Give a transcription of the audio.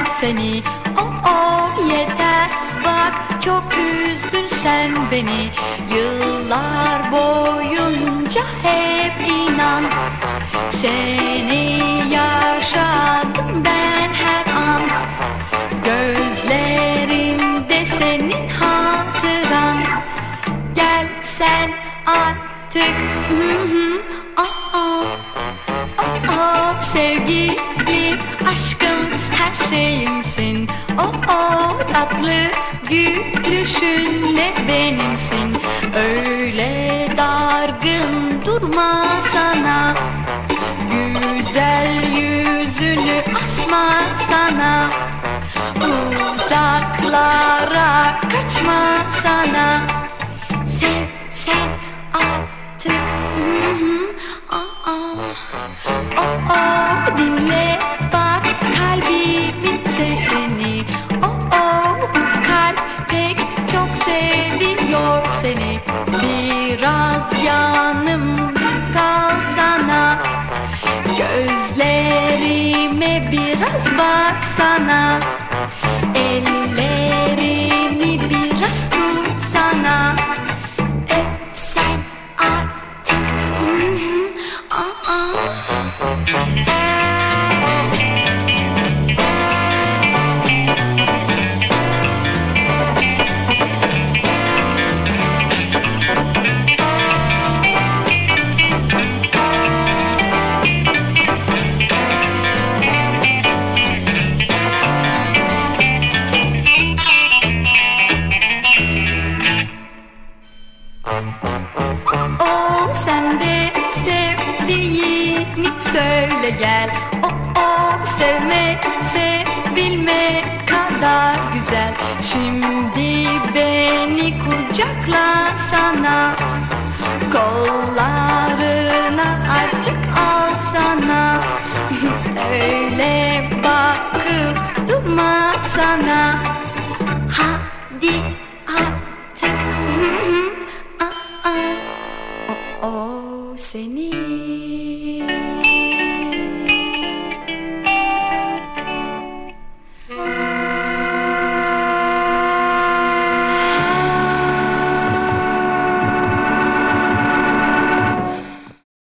seni. Yeter, bak çok üzdün sen beni. Yıllar boyunca hep inan, seni yaşadım ben her an. Gözlerimde senin hatıran. Gel sen artık, sevgilim, aşkım, her şeyimsin. Tatlı gülüşünle benimsin. Öyle dargın durma sana, güzel yüzünü asma sana. Uzaklara kaçma sana. Sev sen artık. Dinle bak kalbimin sesini. Bu kalp pek çok seviyor seni. Biraz yanım kalsana, gözlerime biraz baksana. Ellerimi biraz tutsana. Öpsen artık. Sen de sevdiğini söyle gel. Sevmek, sevilmek kadar güzel. Şimdi beni kucakla sana, kollarına artık alsana. Öyle bakıp durma sana. Hadi